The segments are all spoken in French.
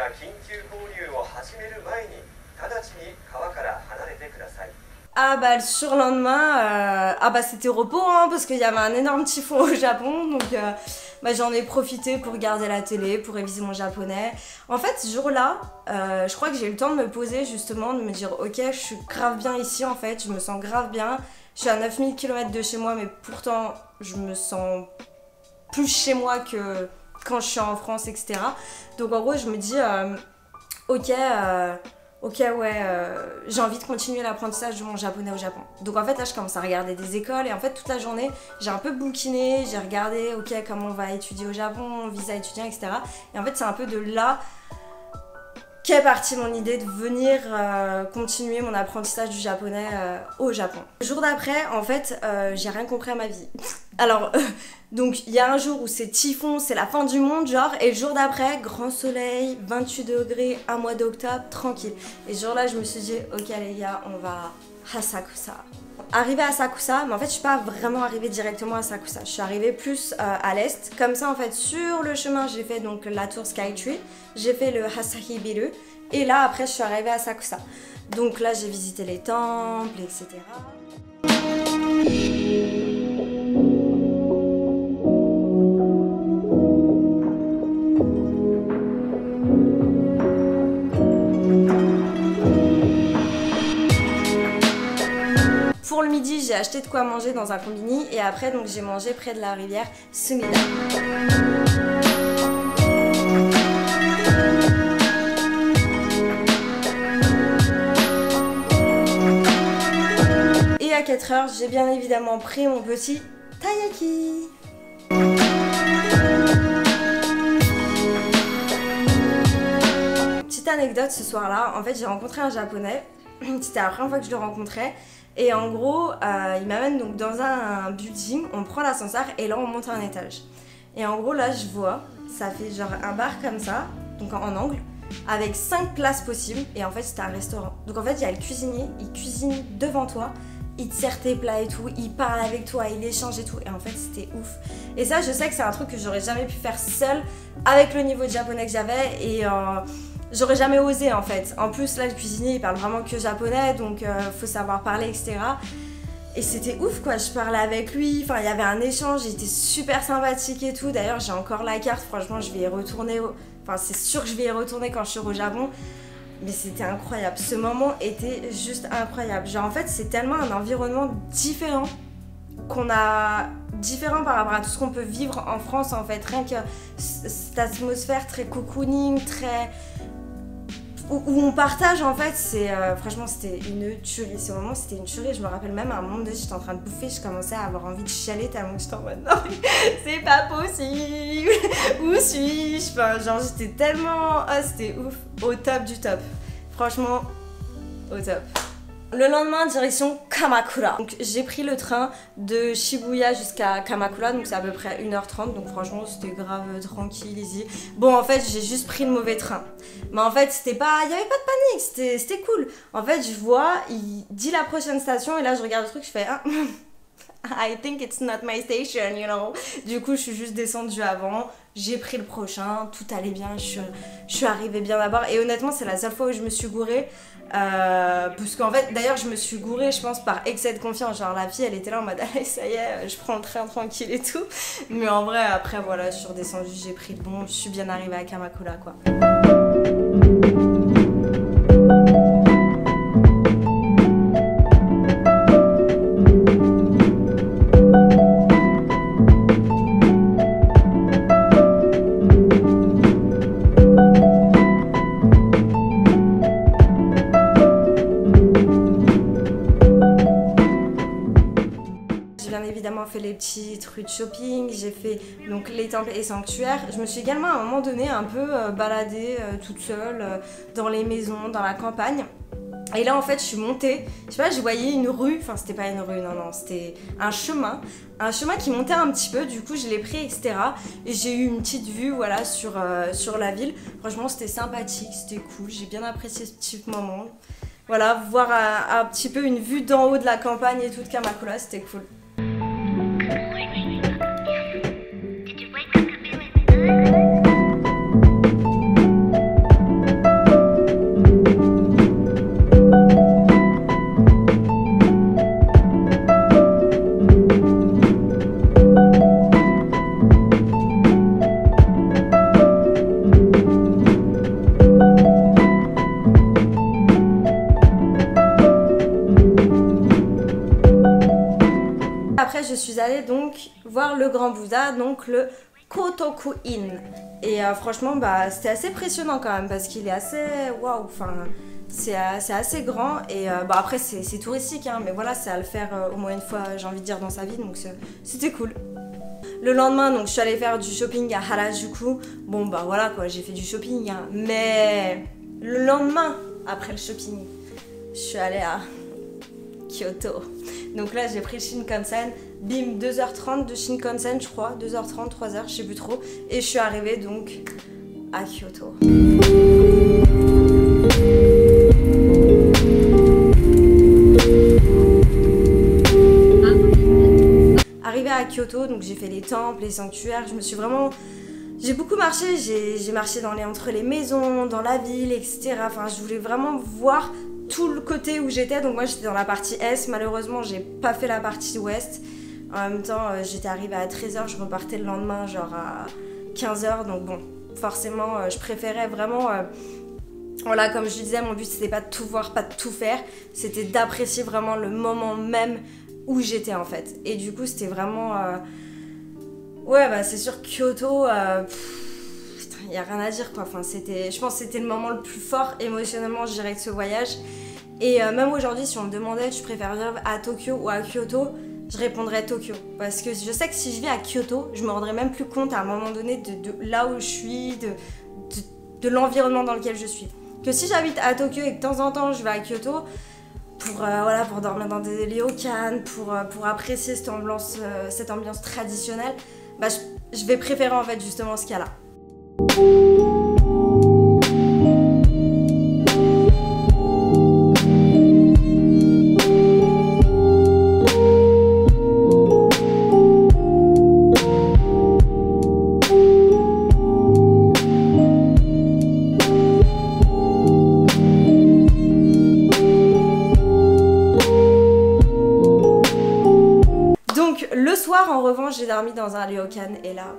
Ah bah le surlendemain, c'était repos hein, parce qu'il y avait un énorme typhon au Japon, donc j'en ai profité pour regarder la télé, pour réviser mon japonais. En fait ce jour-là, je crois que j'ai eu le temps de me poser justement, de me dire ok je suis grave bien ici en fait, je me sens grave bien. Je suis à 9000 km de chez moi mais pourtant je me sens plus chez moi que quand je suis en France etc. Donc en gros je me dis ok ouais, j'ai envie de continuer l'apprentissage de mon japonais au Japon. Donc en fait là je commence à regarder des écoles et en fait toute la journée j'ai un peu bouquiné, j'ai regardé ok comment on va étudier au Japon, visa étudiant etc. Et en fait c'est un peu de là qu'est partie mon idée de venir continuer mon apprentissage du japonais au Japon. Le jour d'après en fait j'ai rien compris à ma vie. Alors donc il y a un jour où c'est typhon, c'est la fin du monde genre, et le jour d'après grand soleil, 28 degrés, un mois d'octobre, tranquille. Et ce jour là je me suis dit ok les gars on va à Asakusa. Arrivée à Asakusa, mais en fait je suis pas vraiment arrivée directement à Asakusa, je suis arrivée plus à l'est. Comme ça en fait sur le chemin j'ai fait donc la tour Skytree, j'ai fait le Asahi Biru et là après je suis arrivée à Asakusa. Donc là j'ai visité les temples etc. Pour le midi, j'ai acheté de quoi manger dans un combini et après donc j'ai mangé près de la rivière Sumida. Et à 4 h, j'ai bien évidemment pris mon petit taiyaki. Petite anecdote ce soir-là, en fait j'ai rencontré un japonais, c'était la première fois que je le rencontrais. Et en gros, il m'amène donc dans un building, on prend l'ascenseur et là on monte à un étage. Et en gros là je vois, ça fait genre un bar comme ça, donc en angle, avec 5 places possibles et en fait c'était un restaurant. Donc en fait il y a le cuisinier, il cuisine devant toi, il te sert tes plats et tout, il parle avec toi, il échange et tout et en fait c'était ouf. Et ça je sais que c'est un truc que j'aurais jamais pu faire seule avec le niveau de japonais que j'avais et j'aurais jamais osé en fait. En plus là le cuisinier il parle vraiment que japonais donc faut savoir parler etc. Et c'était ouf quoi, je parlais avec lui, enfin il y avait un échange, il était super sympathique et tout. D'ailleurs j'ai encore la carte, franchement je vais y retourner, enfin c'est sûr que je vais y retourner quand je suis au Japon. Mais c'était incroyable, ce moment était juste incroyable. Genre en fait c'est tellement un environnement différent différent par rapport à tout ce qu'on peut vivre en France en fait. Rien que cette atmosphère très cocooning, très... Où on partage en fait, franchement c'était une tuerie, ce moment c'était une tuerie. Je me rappelle même à un moment donné j'étais en train de bouffer, je commençais à avoir envie de chialer tellement que j'étais en mode non c'est pas possible, où suis-je, enfin genre j'étais tellement, c'était ouf, au top du top, franchement au top. Le lendemain, direction Kamakura. Donc j'ai pris le train de Shibuya jusqu'à Kamakura, donc c'est à peu près 1 h 30, donc franchement c'était grave tranquille, easy. Bon en fait j'ai juste pris le mauvais train. Mais en fait c'était pas, il y avait pas de panique, c'était cool. En fait je vois, il dit la prochaine station et là je regarde le truc, je fais ah, I think it's not my station, you know. Du coup je suis juste descendue avant, j'ai pris le prochain, tout allait bien, je suis arrivée bien d'abord et honnêtement c'est la seule fois où je me suis gourée. Parce qu'en fait d'ailleurs je me suis gourée je pense par excès de confiance, genre la fille elle était là en mode allez ça y est je prends le train tranquille et tout, mais en vrai après voilà je suis redescendue, j'ai pris le bon, je suis bien arrivée à Kamakura quoi. Fait les petites rues de shopping, j'ai fait donc les temples et sanctuaires. Je me suis également à un moment donné un peu baladée toute seule dans les maisons, dans la campagne. Et là en fait je suis montée, je sais pas, je voyais une rue, enfin c'était pas une rue, non, c'était un chemin qui montait un petit peu, du coup je l'ai pris etc. Et j'ai eu une petite vue voilà sur la ville, franchement c'était sympathique, c'était cool, j'ai bien apprécié ce petit moment. Voilà, voir un petit peu une vue d'en haut de la campagne et tout de Kamakura, c'était cool. Après je suis allée donc voir le Grand Bouddha, donc le Kotoku-in. Et franchement c'était assez impressionnant quand même parce qu'il est assez waouh, enfin c'est assez grand et après c'est touristique hein, mais voilà, c'est à le faire au moins une fois j'ai envie de dire dans sa vie, donc c'était cool. Le lendemain donc je suis allée faire du shopping à Harajuku. Bon voilà quoi, j'ai fait du shopping hein, mais le lendemain après le shopping je suis allée à Kyoto. Donc là j'ai pris le Shinkansen, bim 2h30 de Shinkansen je crois, 2h30, 3h, je sais plus trop. Et je suis arrivée donc à Kyoto. Arrivée à Kyoto, donc j'ai fait les temples, les sanctuaires, je me suis vraiment... J'ai beaucoup marché, j'ai marché entre les maisons, dans la ville, etc. Enfin je voulais vraiment voir tout le côté où j'étais, donc moi j'étais dans la partie Est, malheureusement j'ai pas fait la partie Ouest. En même temps j'étais arrivée à 13h, je repartais le lendemain genre à 15h, donc bon, forcément je préférais vraiment... Voilà, comme je disais, mon but c'était pas de tout voir, pas de tout faire, c'était d'apprécier vraiment le moment même où j'étais en fait. Et du coup c'était vraiment... Ouais c'est sûr Kyoto... Il n'y a rien à dire quoi, enfin, je pense que c'était le moment le plus fort émotionnellement je dirais de ce voyage. Et même aujourd'hui si on me demandait tu préfères vivre à Tokyo ou à Kyoto, je répondrais Tokyo. Parce que je sais que si je vis à Kyoto, je me rendrais même plus compte à un moment donné de là où je suis, de l'environnement dans lequel je suis. Que si j'habite à Tokyo et que de temps en temps je vais à Kyoto pour dormir dans des ryokan, pour apprécier cette ambiance traditionnelle, je vais préférer en fait justement ce qu'il y a là. Donc le soir en revanche j'ai dormi dans un ryokan et là...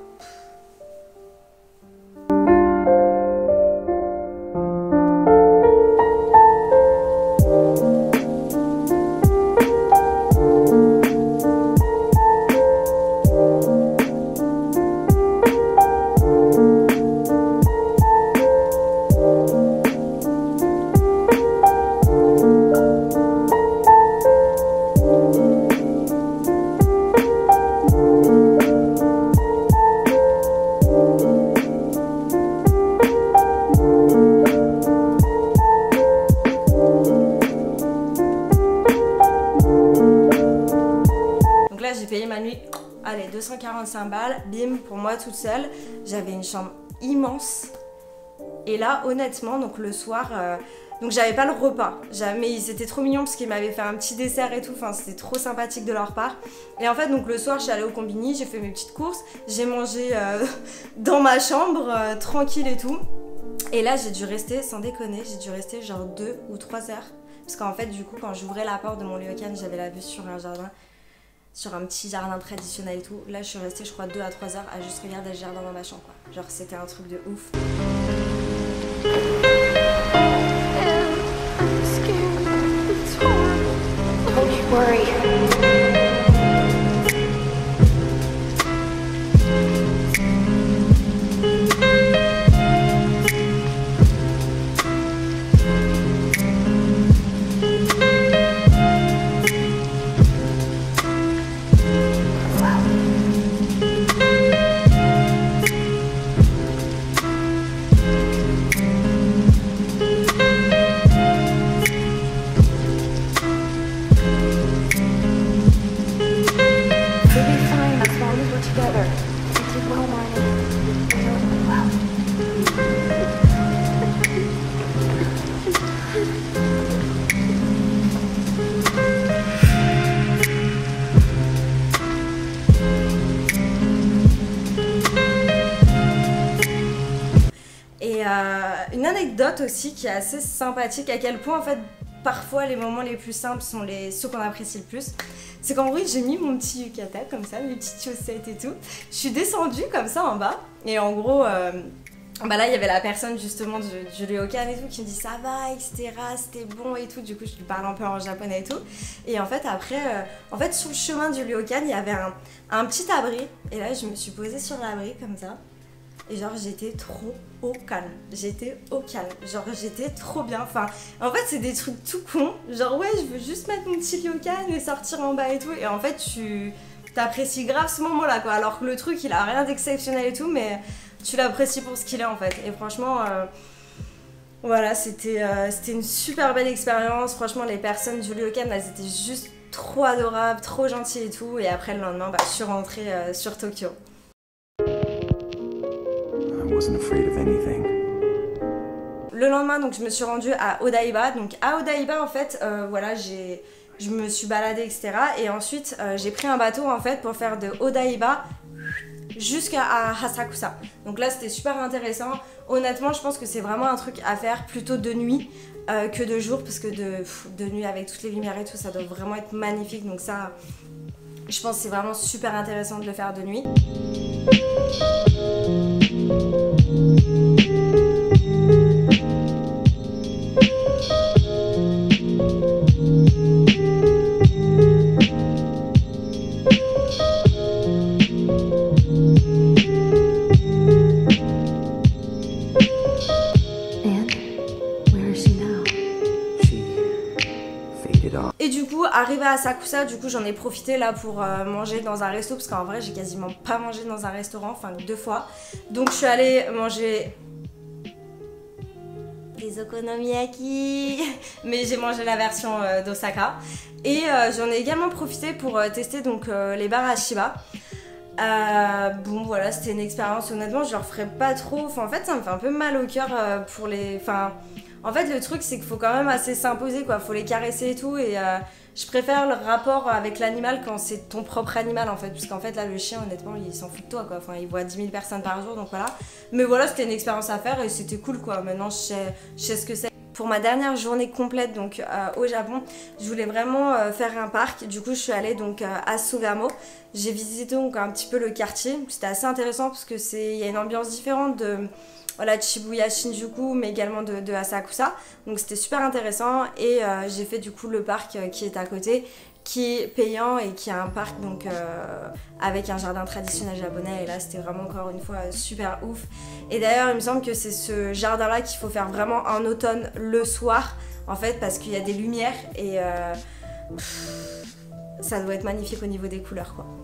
J'ai payé ma nuit, allez 245 balles, bim, pour moi toute seule. J'avais une chambre immense. Et là honnêtement, donc le soir, donc j'avais pas le repas, mais c'était trop mignon parce qu'ils m'avaient fait un petit dessert et tout, enfin c'était trop sympathique de leur part. Et en fait donc le soir je suis allée au combini, j'ai fait mes petites courses, j'ai mangé dans ma chambre, tranquille et tout. Et là j'ai dû rester, sans déconner, j'ai dû rester genre 2 ou 3 heures. Parce qu'en fait du coup quand j'ouvrais la porte de mon ryokan, j'avais la vue sur un jardin. Sur un petit jardin traditionnel et tout. Là je suis restée je crois 2 à 3 heures à juste regarder le jardin dans ma chambre quoi. Genre c'était un truc de ouf. Don't worry. Une anecdote aussi qui est assez sympathique, à quel point en fait parfois les moments les plus simples sont ceux qu'on apprécie le plus. C'est qu'en vrai j'ai mis mon petit yukata comme ça, mes petites chaussettes et tout. Je suis descendue comme ça en bas et en gros bah là il y avait la personne justement du ryokan et tout qui me dit ça va etc, c'était bon et tout, du coup je lui parle un peu en japonais et tout, et en fait après en fait sur le chemin du ryokan il y avait un petit abri, et là je me suis posée sur l'abri comme ça, et genre j'étais trop au calme, genre j'étais trop bien, enfin en fait c'est des trucs tout cons, genre ouais je veux juste mettre mon petit ryokan et sortir en bas et tout, et en fait t'apprécies grave ce moment là quoi, alors que le truc il a rien d'exceptionnel et tout, mais tu l'apprécies pour ce qu'il est en fait, et franchement voilà c'était une super belle expérience, franchement les personnes du ryokan elles étaient juste trop adorables, trop gentilles et tout, et après le lendemain bah, je suis rentrée sur Tokyo. Le lendemain donc je me suis rendue à Odaiba, donc à Odaiba en fait voilà je me suis baladée etc, et ensuite j'ai pris un bateau en fait pour faire de Odaiba jusqu'à Asakusa. Donc là c'était super intéressant, honnêtement je pense que c'est vraiment un truc à faire plutôt de nuit que de jour, parce que de nuit avec toutes les lumières et tout ça doit vraiment être magnifique, donc ça je pense que c'est vraiment super intéressant de le faire de nuit. Et du coup, arrivé à Asakusa, du coup j'en ai profité là pour manger dans un resto, parce qu'en vrai j'ai quasiment pas mangé dans un restaurant, enfin 2 fois. Donc je suis allée manger des okonomiyaki, mais j'ai mangé la version d'Osaka. Et j'en ai également profité pour tester donc les bars à Shiba. Bon voilà, c'était une expérience, honnêtement je le referai pas trop, enfin, en fait ça me fait un peu mal au cœur pour les... Enfin, en fait le truc c'est qu'il faut quand même assez s'imposer quoi, faut les caresser et tout, et je préfère le rapport avec l'animal quand c'est ton propre animal en fait, puisqu'en fait là le chien honnêtement il s'en fout de toi quoi, enfin il voit 10 000 personnes par jour, donc voilà. Mais voilà, c'était une expérience à faire et c'était cool quoi, maintenant je sais ce que c'est. Pour ma dernière journée complète donc au Japon, je voulais vraiment faire un parc, du coup je suis allée donc à Sugamo. J'ai visité donc un petit peu le quartier, c'était assez intéressant parce que il y a une ambiance différente de voilà, Shibuya, Shinjuku, mais également de Asakusa, donc c'était super intéressant, et j'ai fait du coup le parc qui est à côté, qui est payant et qui a un parc donc avec un jardin traditionnel japonais, et là c'était vraiment encore une fois super ouf. Et d'ailleurs il me semble que c'est ce jardin là qu'il faut faire vraiment en automne le soir en fait, parce qu'il y a des lumières et ça doit être magnifique au niveau des couleurs quoi.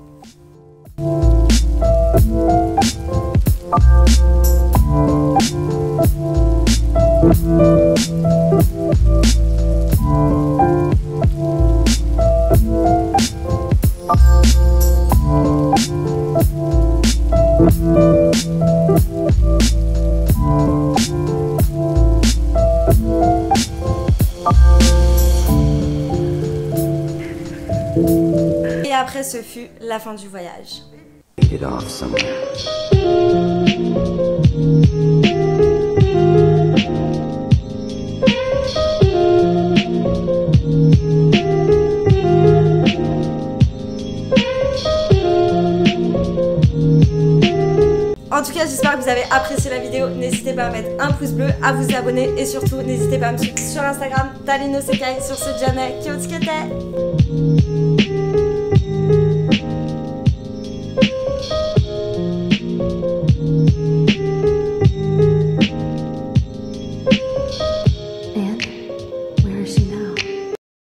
Et après ce fut la fin du voyage. En tout cas, j'espère que vous avez apprécié la vidéo. N'hésitez pas à mettre un pouce bleu, à vous abonner, et surtout, n'hésitez pas à me suivre sur Instagram, Tali no Sekai, sur ce jamais Kyotsukete.